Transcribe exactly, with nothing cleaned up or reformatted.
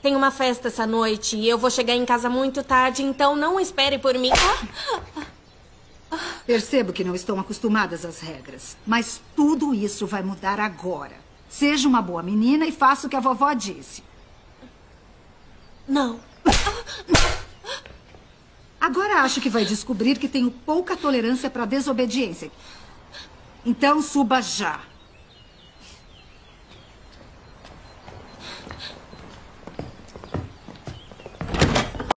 Tem uma festa essa noite e eu vou chegar em casa muito tarde, então não espere por mim. Ah! Percebo que não estão acostumadas às regras, mas tudo isso vai mudar agora. Seja uma boa menina e faça o que a vovó disse. Não. Agora acho que vai descobrir que tenho pouca tolerância para desobediência. Então suba já.